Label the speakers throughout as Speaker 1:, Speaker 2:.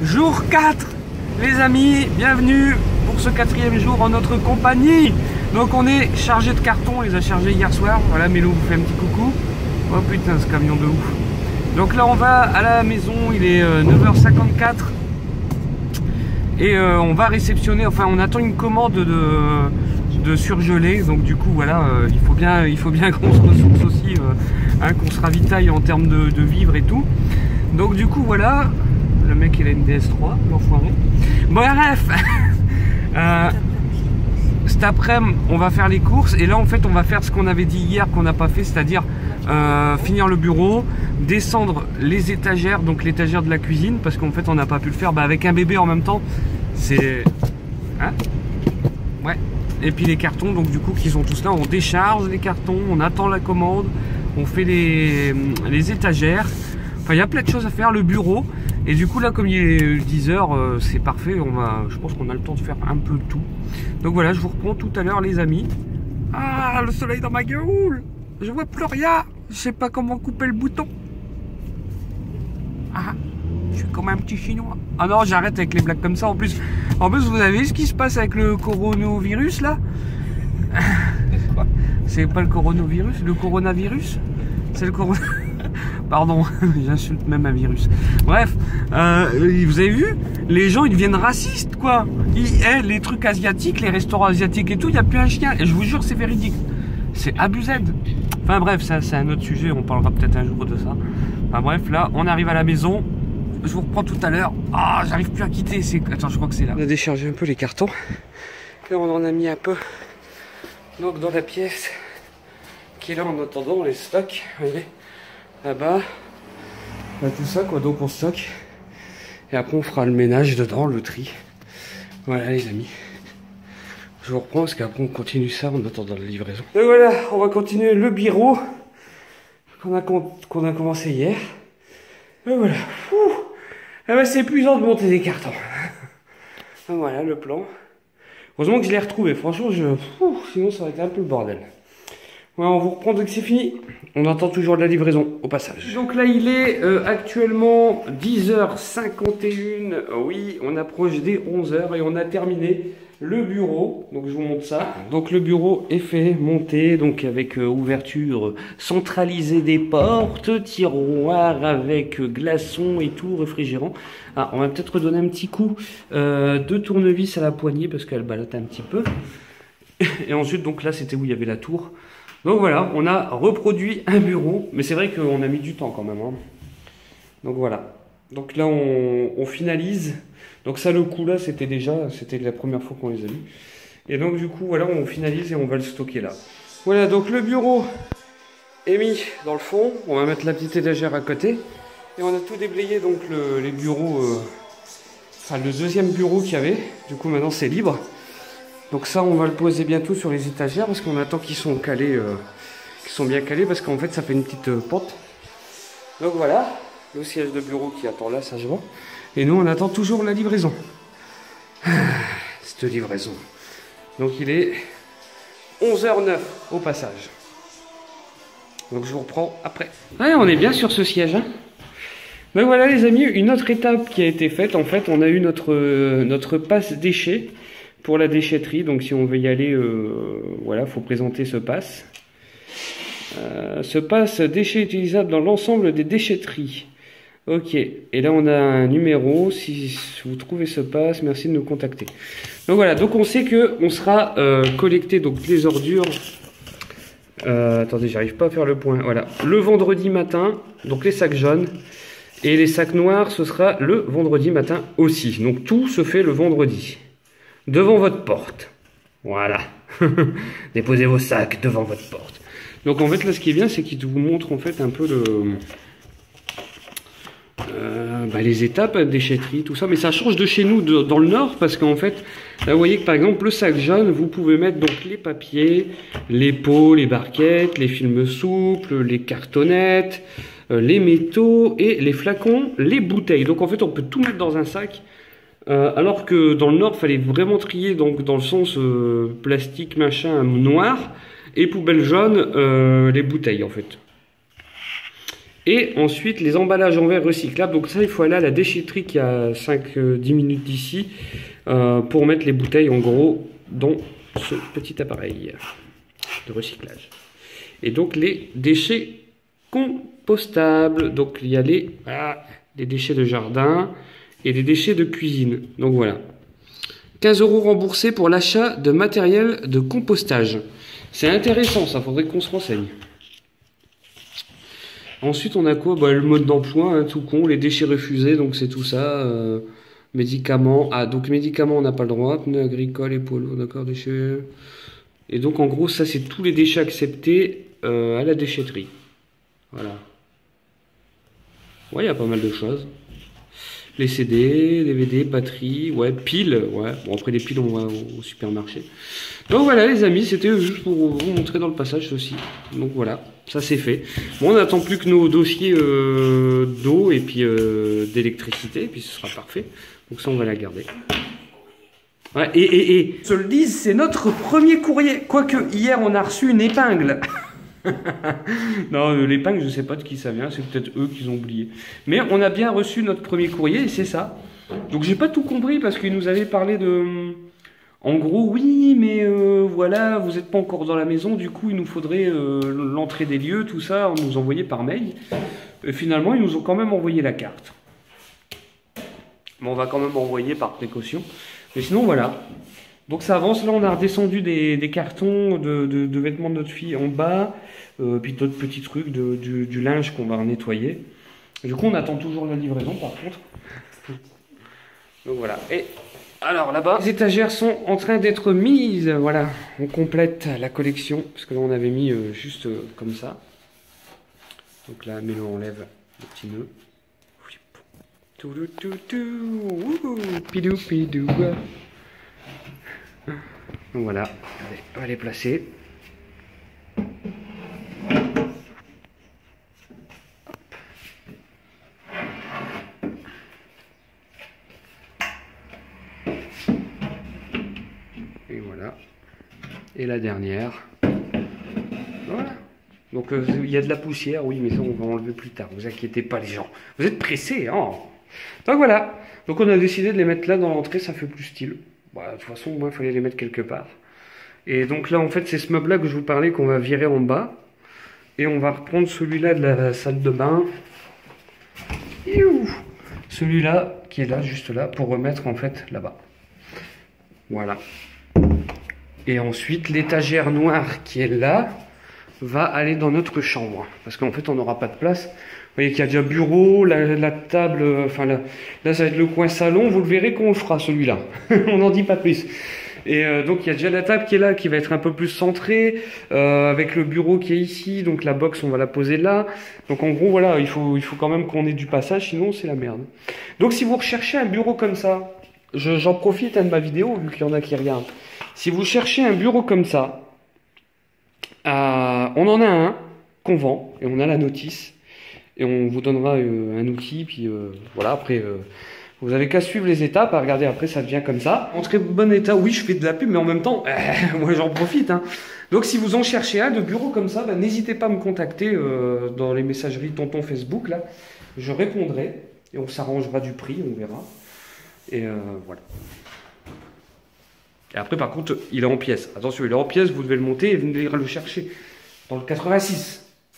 Speaker 1: Jour 4, les amis, bienvenue pour ce 4e jour en notre compagnie. Donc on est chargé de cartons, on les a chargés hier soir. Voilà, Mélo vous fait un petit coucou. Oh putain, ce camion de ouf. Donc là on va à la maison, il est 9h54. Et on va réceptionner, enfin on attend une commande de surgelé. Donc du coup voilà, il faut bien qu'on se ressource aussi, qu'on se ravitaille en termes de vivres et tout. Donc du coup voilà, le mec il a une DS3, l'enfoiré. Bon bref, cet après-midi on va faire les courses et là en fait on va faire ce qu'on avait dit hier qu'on n'a pas fait, c'est-à-dire finir le bureau, descendre les étagères, donc l'étagère de la cuisine, parce qu'en fait on n'a pas pu le faire avec un bébé en même temps, c'est... Hein? Ouais. Et puis les cartons, donc du coup qui sont tous là, on décharge les cartons, on attend la commande, on fait les étagères, enfin il y a plein de choses à faire, le bureau. Et du coup là comme il est 10h, c'est parfait, je pense qu'on a le temps de faire un peu tout. Donc voilà, je vous reprends tout à l'heure les amis. Ah, le soleil dans ma gueule, je vois plus rien, je sais pas comment couper le bouton. Ah, je suis comme un petit chinois. Ah non, j'arrête avec les blagues comme ça. En plus vous avez vu ce qui se passe avec le coronavirus là? C'est pas le coronavirus, le coronavirus, c'est le corona. Pardon, j'insulte même un virus. Bref, vous avez vu, les gens ils deviennent racistes quoi. Les trucs asiatiques, les restaurants asiatiques et tout, il n'y a plus un chien. Et je vous jure, c'est véridique. C'est abusé. Enfin bref, ça c'est un autre sujet, on parlera peut-être un jour de ça. Enfin bref, là on arrive à la maison. Je vous reprends tout à l'heure. Ah, j'arrive plus à quitter. Attends, je crois que c'est là. On a déchargé un peu les cartons. Là on en a mis un peu. Donc dans la pièce qui est là en attendant les stocks. Vous voyez, là-bas, tout ça quoi, donc on stocke. Et après on fera le ménage dedans, le tri. Voilà les amis. Je vous reprends parce qu'après on continue ça en attendant la livraison. Et voilà, on va continuer le bureau qu'on a commencé hier. Et voilà. C'est épuisant de monter des cartons. Voilà le plan. Heureusement que je l'ai retrouvé. Franchement, sinon ça aurait été un peu le bordel. Voilà, on vous reprend dès que c'est fini. On attend toujours de la livraison au passage. Donc là, il est actuellement 10h51. Oui, on approche des 11h et on a terminé le bureau. Donc je vous montre ça. Donc le bureau est fait, monté, donc avec ouverture centralisée des portes, tiroir avec glaçons et tout, réfrigérant. Ah, on va peut-être redonner un petit coup de tournevis à la poignée parce qu'elle ballotte un petit peu. Et ensuite, donc là, c'était où il y avait la tour. Donc voilà, on a reproduit un bureau, mais c'est vrai qu'on a mis du temps quand même. Hein. Donc voilà. Donc là, on finalise. Donc ça, le coup là, c'était la première fois qu'on les a mis. Et donc du coup, voilà, on finalise et on va le stocker là. Voilà, donc le bureau est mis dans le fond. On va mettre la petite étagère à côté. Et on a tout déblayé, donc les bureaux, enfin le deuxième bureau qu'il y avait. Du coup, maintenant, c'est libre. Donc ça, on va le poser bientôt sur les étagères parce qu'on attend qu'ils sont calés, qu'ils sont bien calés parce qu'en fait, ça fait une petite pente. Donc voilà, le siège de bureau qui attend là, sagement. Et nous, on attend toujours la livraison. Cette livraison. Donc il est 11h09 au passage. Donc je vous reprends après. Ouais, on est bien sur ce siège. Hein. Ben voilà les amis, une autre étape qui a été faite. En fait, on a eu notre passe déchet. Pour la déchetterie, donc si on veut y aller, voilà, faut présenter ce pass. Ce pass déchet utilisable dans l'ensemble des déchetteries. Ok, et là on a un numéro, si vous trouvez ce pass, merci de nous contacter. Donc voilà, donc on sait que on sera collecté donc les ordures. Attendez, j'arrive pas à faire le point. Voilà, le vendredi matin, donc les sacs jaunes. Et les sacs noirs, ce sera le vendredi matin aussi. Donc tout se fait le vendredi. Devant votre porte. Voilà. Déposez vos sacs devant votre porte. Donc en fait là ce qui est bien c'est qu'il vous montre en fait un peu les étapes de déchetterie, tout ça. Mais ça change de chez nous dans le nord parce qu'en fait là vous voyez que par exemple le sac jaune vous pouvez mettre donc les papiers, les pots, les barquettes, les films souples, les cartonnettes, les métaux et les flacons, les bouteilles. Donc en fait on peut tout mettre dans un sac. Alors que dans le nord, il fallait vraiment trier donc dans le sens plastique machin noir et poubelle jaune les bouteilles en fait. Et ensuite, les emballages en verre recyclables. Donc ça, il faut aller à la déchetterie qui est à 5-10 minutes d'ici pour mettre les bouteilles, en gros, dans ce petit appareil de recyclage. Et donc, les déchets compostables. Donc, il y a les déchets de jardin et les déchets de cuisine. Donc, voilà. 15 € remboursés pour l'achat de matériel de compostage. C'est intéressant, ça. Faudrait qu'on se renseigne. Ensuite, on a quoi? Bah, le mode d'emploi, hein, tout con, les déchets refusés, donc c'est tout ça. Médicaments. Ah, donc médicaments, on n'a pas le droit. Pneus agricoles et polos, d'accord, déchets. Et donc, en gros, ça, c'est tous les déchets acceptés à la déchetterie. Voilà. Ouais, il y a pas mal de choses. Les CD, DVD, batteries, ouais, piles, ouais. Bon, après les piles, on va au supermarché. Donc voilà, les amis, c'était juste pour vous montrer dans le passage ceci. Donc voilà, ça c'est fait. Bon, on n'attend plus que nos dossiers d'eau et puis d'électricité, et puis ce sera parfait. Donc ça, on va la garder. Ouais, et se le dise, c'est notre premier courrier. Quoique, hier, on a reçu une épingle. Non, l'épingle, je sais pas de qui ça vient, c'est peut-être eux qui ont oublié. Mais on a bien reçu notre premier courrier et c'est ça. Donc j'ai pas tout compris parce qu'ils nous avaient parlé de... En gros, oui, mais voilà, vous n'êtes pas encore dans la maison, du coup il nous faudrait l'entrée des lieux, tout ça, on nous envoyait par mail. Et finalement, ils nous ont quand même envoyé la carte. Mais on va quand même envoyer par précaution. Mais sinon, voilà. Donc ça avance, là on a redescendu des cartons de vêtements de notre fille en bas, puis d'autres petits trucs, du linge qu'on va nettoyer. Du coup on attend toujours la livraison par contre. Donc voilà. Et alors là-bas, les étagères sont en train d'être mises, voilà. On complète la collection, parce que là on avait mis juste comme ça. Donc là, Mélo enlève le petit nœud. Pidou, pidou. Donc voilà, allez, on va les placer. Et voilà. Et la dernière. Voilà. Donc il y a de la poussière, oui, mais ça on va enlever plus tard. Ne vous inquiétez pas les gens. Vous êtes pressés, hein. Donc voilà. Donc on a décidé de les mettre là dans l'entrée, ça fait plus style. Bah, de toute façon, moi, il fallait les mettre quelque part. Et donc là, en fait, c'est ce meuble-là que je vous parlais qu'on va virer en bas. Et on va reprendre celui-là de la salle de bain. Celui-là, qui est là, juste là, pour remettre, en fait, là-bas. Voilà. Et ensuite, l'étagère noire qui est là va aller dans notre chambre. Parce qu'en fait, on n'aura pas de place. Vous voyez qu'il y a déjà bureau, la table, enfin là, ça va être le coin salon, vous le verrez quand on le fera celui-là. On n'en dit pas plus. Et donc il y a déjà la table qui est là, qui va être un peu plus centrée, avec le bureau qui est ici, donc la box on va la poser là. Donc en gros voilà, il faut quand même qu'on ait du passage, sinon c'est la merde. Donc si vous recherchez un bureau comme ça, j'en profite de ma vidéo, vu qu'il y en a qui regardent. Si vous cherchez un bureau comme ça, on en a un qu'on vend, et on a la notice. Et on vous donnera un outil, puis voilà, après, vous avez qu'à suivre les étapes, à regarder après, ça devient comme ça. En très bon état, oui, je fais de la pub, mais en même temps, moi j'en profite. Hein. Donc si vous en cherchez un de bureau comme ça, bah, n'hésitez pas à me contacter dans les messageries Tonton Facebook, là. Je répondrai, et on s'arrangera du prix, on verra. Et voilà. Et après, par contre, il est en pièces. Attention, il est en pièces, vous devez le monter et venir le chercher. Dans le 86.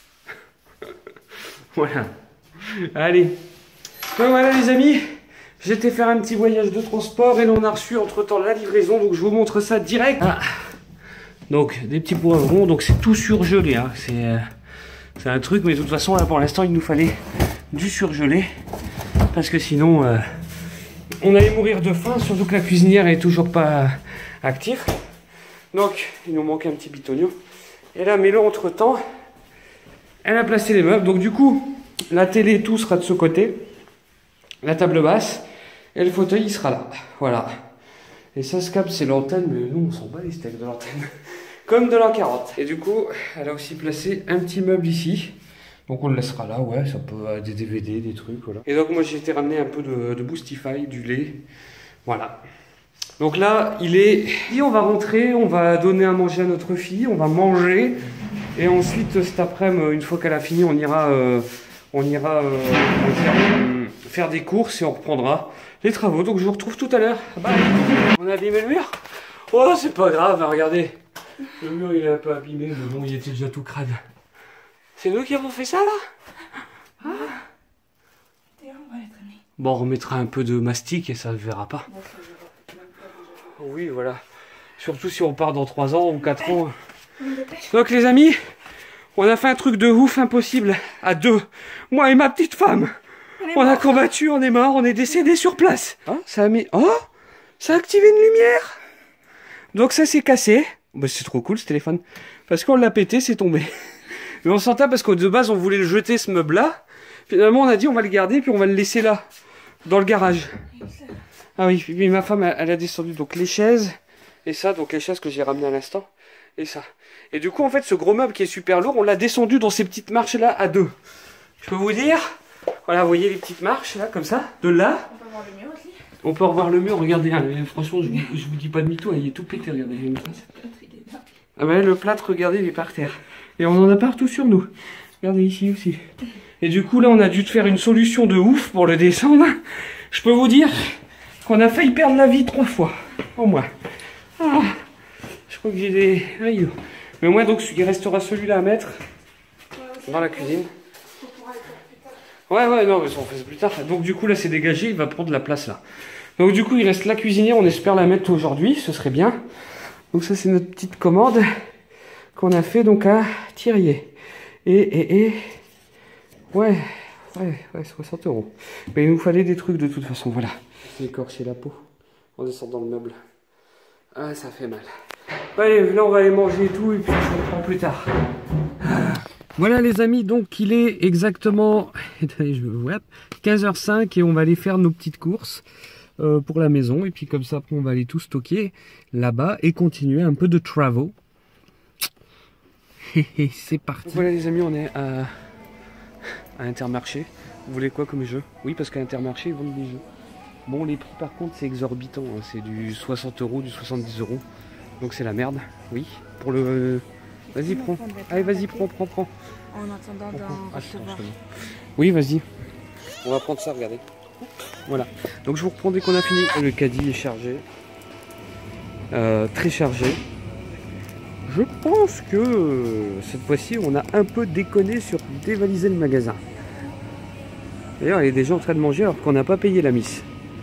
Speaker 1: Voilà. Allez. Donc voilà les amis. J'étais faire un petit voyage de transport et là on a reçu entre temps la livraison. Donc je vous montre ça direct. Ah. Donc des petits poivrons. Donc c'est tout surgelé. Hein. C'est un truc. Mais de toute façon là pour l'instant il nous fallait du surgelé. Parce que sinon on allait mourir de faim. Surtout que la cuisinière est toujours pas active. Donc il nous manque un petit bitonio. Et là Mélo entre temps. Elle a placé les meubles, donc du coup, la télé, tout sera de ce côté, la table basse, et le fauteuil, il sera là, voilà. Et ça, ce câble, c'est l'antenne, mais nous, on s'en bat les steaks de l'antenne, comme de l'an 40. Et du coup, elle a aussi placé un petit meuble ici, donc on le laissera là, ouais, ça peut des DVD, des trucs, voilà. Et donc moi, j'ai été ramener un peu de Boostify, du lait, voilà. Donc là, il est... Et on va rentrer, on va donner à manger à notre fille, on va manger... Et ensuite, cet après-midi, une fois qu'elle a fini, on ira on ira faire des courses et on reprendra les travaux. Donc je vous retrouve tout à l'heure. Bye. On a abîmé le mur. Oh, c'est pas grave, hein, regardez. Le mur il est un peu abîmé, mais bon, il était déjà tout crade. C'est nous qui avons fait ça là? Bon, on remettra un peu de mastic et ça ne verra pas. Oui, voilà. Surtout si on part dans 3 ans ou 4 ans. Donc les amis, on a fait un truc de ouf impossible à 2. Moi et ma petite femme. On a combattu, on est mort, on est décédé sur place. Hein, ça a mis... Oh, ça a activé une lumière. Donc ça s'est cassé. Bah, c'est trop cool ce téléphone. Parce qu'on l'a pété, c'est tombé. Mais on s'entend parce que de base on voulait le jeter ce meuble là. Finalement on a dit on va le garder puis on va le laisser là. Dans le garage. Ah oui, puis ma femme elle a descendu donc les chaises. Et ça, donc les chaises que j'ai ramenées à l'instant. Et ça. Et du coup en fait ce gros meuble qui est super lourd, on l'a descendu dans ces petites marches là à 2. Je peux vous dire. Voilà, vous voyez les petites marches là comme ça. De là. On peut voir le mur aussi. On peut revoir le mur, regardez. Hein, franchement je vous dis pas de mytho, il est tout pété, regardez. Ah ben le plâtre, regardez, il est par terre. Et on en a partout sur nous. Regardez ici aussi. Et du coup là on a dû faire une solution de ouf pour le descendre. Je peux vous dire qu'on a failli perdre la vie 3 fois. Au moins. Ah, je crois que j'ai des rayons. Mais au moins donc il restera celui-là à mettre. Dans la cuisine. Ouais non mais ça on fait ça plus tard. Donc du coup là c'est dégagé, il va prendre la place là. Donc du coup il reste la cuisinière, on espère la mettre aujourd'hui, ce serait bien. Donc ça c'est notre petite commande qu'on a fait donc à Thirier. Et ouais 60 €. Mais il nous fallait des trucs de toute façon, voilà. Écorcher la peau en descendant le meuble. Ah, ça fait mal. Allez, là on va aller manger et tout, et puis je reprends plus tard. Voilà les amis, donc il est exactement 15h05 et on va aller faire nos petites courses pour la maison. Et puis comme ça, on va aller tout stocker là-bas et continuer un peu de travel. C'est parti. Voilà les amis, on est à Intermarché. Vous voulez quoi comme jeu? Oui, parce qu'à Intermarché, ils vendent des jeux. Bon, les prix par contre, c'est exorbitant. Hein. C'est du 60 €, du 70 €. Donc c'est la merde. Oui, pour le... Vas-y, prends. Allez, vas-y, prends. En attendant d'en recevoir. Oui, vas-y. On va prendre ça, regardez. Voilà. Donc je vous reprends dès qu'on a fini. Le caddie est chargé. Très chargé. Je pense que cette fois-ci, on a un peu déconné sur dévaliser le magasin. D'ailleurs, il est déjà en train de manger alors qu'on n'a pas payé la mise.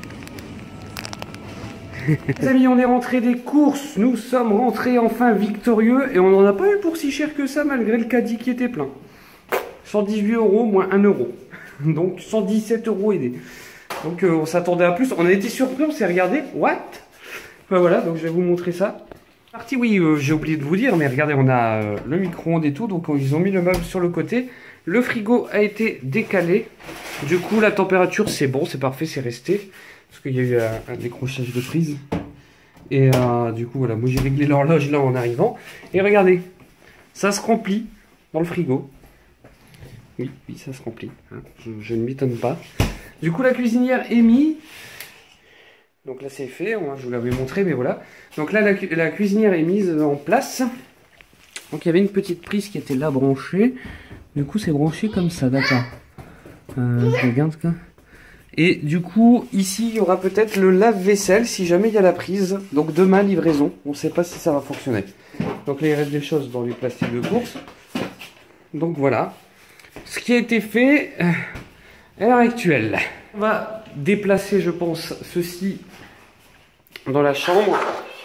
Speaker 1: Les amis, on est rentré des courses. Nous sommes rentrés enfin victorieux et on n'en a pas eu pour si cher que ça malgré le caddie qui était plein. 118 € moins 1 €. Donc 117 € aidés. Donc on s'attendait à plus. On a été surpris, on s'est regardé. What? Ben voilà, donc je vais vous montrer ça. Partie, oui, j'ai oublié de vous dire, mais regardez, on a le micro-ondes et tout, donc ils ont mis le meuble sur le côté. Le frigo a été décalé. Du coup, la température, c'est bon, c'est parfait, c'est resté. Parce qu'il y a eu un décrochage de prise. Et du coup, voilà, moi j'ai réglé l'horloge là en arrivant. Et regardez, ça se remplit dans le frigo. Oui, ça se remplit. Hein, je ne m'étonne pas. Du coup, la cuisinière est mise. Donc là c'est fait, je vous l'avais montré, mais voilà. Donc là la cuisinière est mise en place. Donc il y avait une petite prise qui était là branchée. Du coup c'est branché comme ça, d'accord. Je regarde quoi. Et du coup ici il y aura peut-être le lave-vaisselle si jamais il y a la prise. Donc demain livraison, on ne sait pas si ça va fonctionner. Donc là il reste des choses dans les plastiques de course. Donc voilà. Ce qui a été fait à l'heure actuelle. On va déplacer je pense ceci dans la chambre.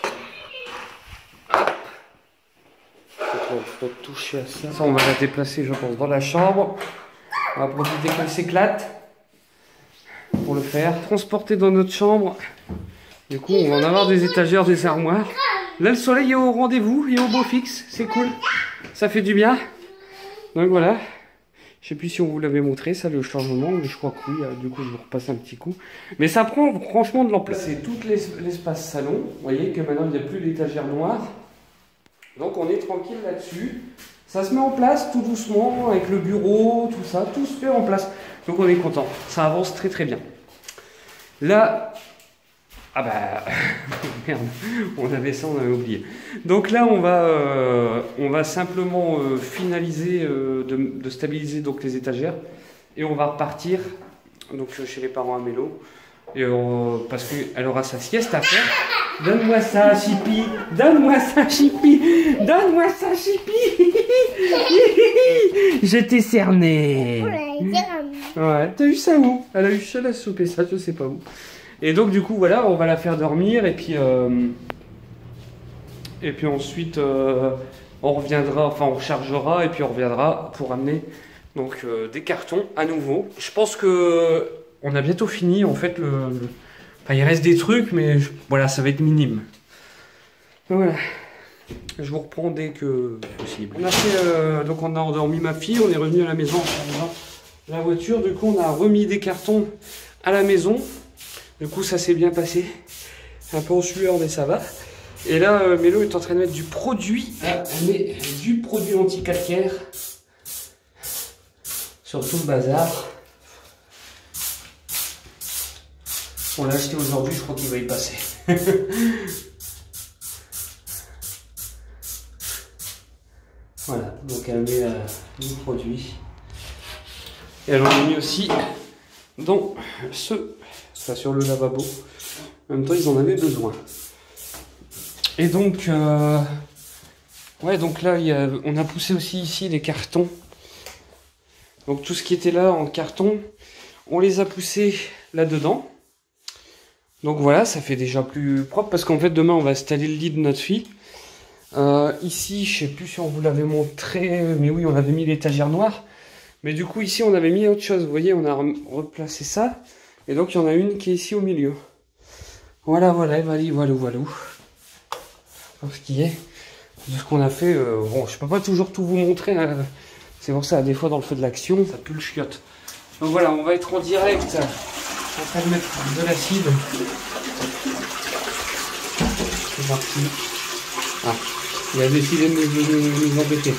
Speaker 1: Je vais toucher à ça. Ça, on va la déplacer, je pense, dans la chambre. On va profiter qu'elle s'éclate pour le faire. Transporter dans notre chambre. Du coup, on va en avoir des étagères, des armoires. Là, le soleil est au rendez-vous, il est au beau fixe. C'est cool. Ça fait du bien. Donc voilà. Je sais plus si on vous l'avait montré, ça, le changement, mais je crois que oui, du coup je vous repasse un petit coup. Mais ça prend franchement de l'ampleur. C'est tout l'espace salon, vous voyez que maintenant il n'y a plus l'étagère noire. Donc on est tranquille là-dessus. Ça se met en place tout doucement, avec le bureau, tout ça, tout se fait en place. Donc on est content, ça avance très très bien. Là, ah bah, merde, on avait ça, on avait oublié. Donc là, on va simplement finaliser de stabiliser donc les étagères Et on va repartir donc chez les parents à Mélo. Et parce qu'elle aura sa sieste à faire. Donne-moi ça, Chippy. Donne-moi ça, Chippy. Donne-moi ça, Chippy. Je t'ai cerné. Ouais, t'as eu ça où? Elle a eu ça, elle a soupé ça, je sais pas où. Et donc du coup, voilà, on va la faire dormir. Et puis ensuite, on reviendra, enfin on rechargera. Et puis on reviendra pour amener donc, des cartons à nouveau. Je pense que on a bientôt fini en fait Enfin, il reste des trucs, mais voilà, ça va être minime. Voilà. Je vous reprends dès que possible. On a fait, donc on a endormi ma fille, on est revenu à la maison en chargeant la voiture. Du coup, on a remis des cartons à la maison. Du coup, ça s'est bien passé. Un peu en sueur, mais ça va. Et là, Mélo est en train de mettre du produit. Elle met du produit anti-calcaire sur tout le bazar. On l'a acheté aujourd'hui, je crois qu'il va y passer. Voilà, donc elle met du produit. Et elle en a mis aussi dans ça sur le lavabo. En même temps, ils en avaient besoin. Et donc, ouais, donc là, on a poussé aussi ici les cartons. Donc tout ce qui était là en carton, on les a poussés là-dedans. Donc voilà, ça fait déjà plus propre parce qu'en fait demain on va installer le lit de notre fille. Ici, je sais plus si on vous l'avait montré, mais oui, on avait mis l'étagère noire. Mais du coup ici on avait mis autre chose, vous voyez, on a replacé ça. Et donc il y en a une qui est ici au milieu. Voilà, voilà, voilà. Donc ce qui est de ce qu'on a fait. Bon, je peux pas toujours tout vous montrer, hein. C'est pour ça, des fois dans le feu de l'action, ça pue le chiotte. Donc voilà, on va être en direct. En train de mettre de l'acide. C'est parti. Ah, il a décidé de nous embêter.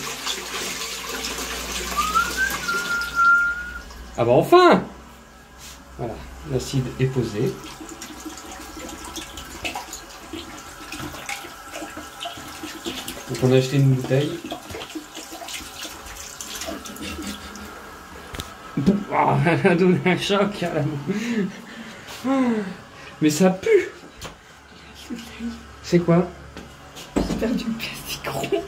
Speaker 1: Ah bah enfin! Voilà, l'acide est posé. Donc on a acheté une bouteille. Oh, elle a donné un choc carrément. Mais ça pue. C'est quoi?
Speaker 2: J'ai perdu le plastique rond.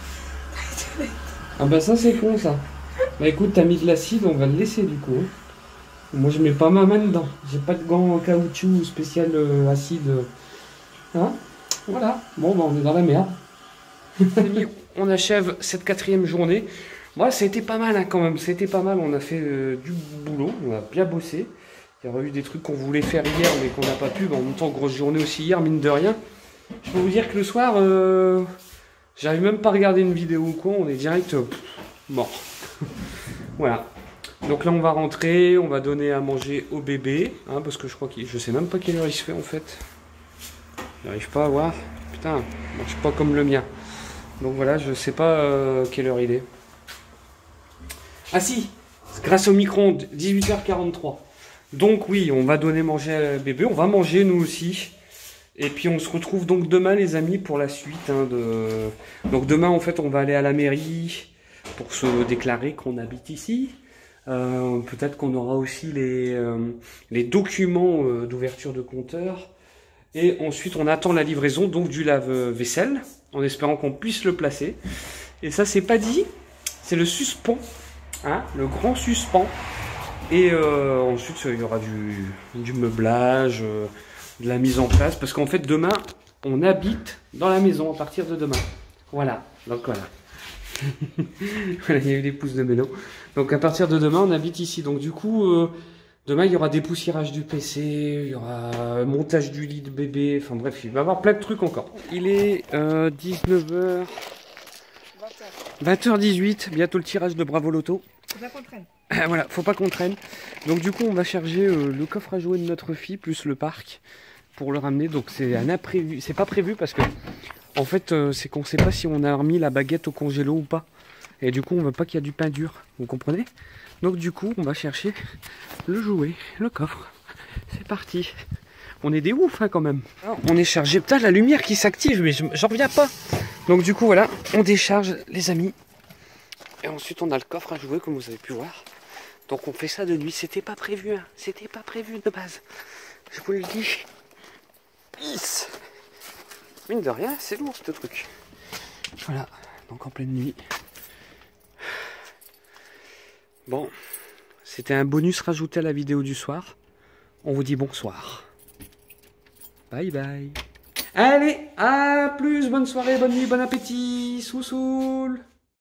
Speaker 1: Ah bah ça c'est con ça. Bah écoute, t'as mis de l'acide, on va le laisser du coup. Moi je mets pas ma main dedans. J'ai pas de gants en caoutchouc spécial acide. Hein? Voilà. Bon bah on est dans la merde. On achève cette 4e journée. Bon, ça a été pas mal hein, quand même. C'était pas mal. On a fait du boulot. On a bien bossé. Il y aurait eu des trucs qu'on voulait faire hier mais qu'on n'a pas pu. En même temps, grosse journée aussi hier, mine de rien. Je peux vous dire que le soir, j'arrive même pas à regarder une vidéo ou quoi. On est direct mort. Voilà. Donc là, on va rentrer. On va donner à manger au bébé. Hein, parce que je crois qu'il... Je sais même pas quelle heure il se fait en fait. J'arrive pas à voir. Putain, il marche pas comme le mien. Donc voilà, je sais pas quelle heure il est. Ah si, grâce au micro-ondes, 18h43. Donc oui, on va donner manger à bébé, on va manger nous aussi. Et puis on se retrouve donc demain les amis pour la suite. Hein, Donc demain en fait on va aller à la mairie pour se déclarer qu'on habite ici. Peut-être qu'on aura aussi les documents d'ouverture de compteur. Et ensuite on attend la livraison donc du lave-vaisselle en espérant qu'on puisse le placer. Et ça c'est pas dit, c'est le suspens. Hein, le grand suspens. Et ensuite il y aura du meublage, de la mise en place, parce qu'en fait demain on habite dans la maison à partir de demain. Voilà, donc voilà. Voilà, il y a eu des pouces de Mélo. Donc à partir de demain on habite ici. Donc du coup demain il y aura dépoussiérage du PC, il y aura montage du lit de bébé, enfin bref il va y avoir plein de trucs encore. Il est 19h. 20h18, bientôt le tirage de Bravo Loto.
Speaker 2: Faut pas qu'on traîne.
Speaker 1: Voilà, faut pas qu'on traîne. Donc du coup, on va charger le coffre à jouets de notre fille plus le parc pour le ramener. Donc c'est un imprévu, c'est pas prévu parce que en fait, c'est qu'on sait pas si on a remis la baguette au congélo ou pas. Et du coup, on veut pas qu'il y ait du pain dur. Vous comprenez? Donc du coup, on va chercher le jouet, le coffre. C'est parti. On est des ouf hein, quand même. Alors, on est chargé. Putain, la lumière qui s'active, mais j'en reviens pas. Donc du coup, voilà, on décharge les amis. Et ensuite, on a le coffre à jouer, comme vous avez pu voir. Donc on fait ça de nuit, c'était pas prévu, hein. C'était pas prévu de base. Je vous le dis. Is. Mine de rien, c'est lourd ce truc. Voilà, donc en pleine nuit. Bon, c'était un bonus rajouté à la vidéo du soir. On vous dit bonsoir. Bye bye. Allez, à plus, bonne soirée, bonne nuit, bon appétit, sous-soul.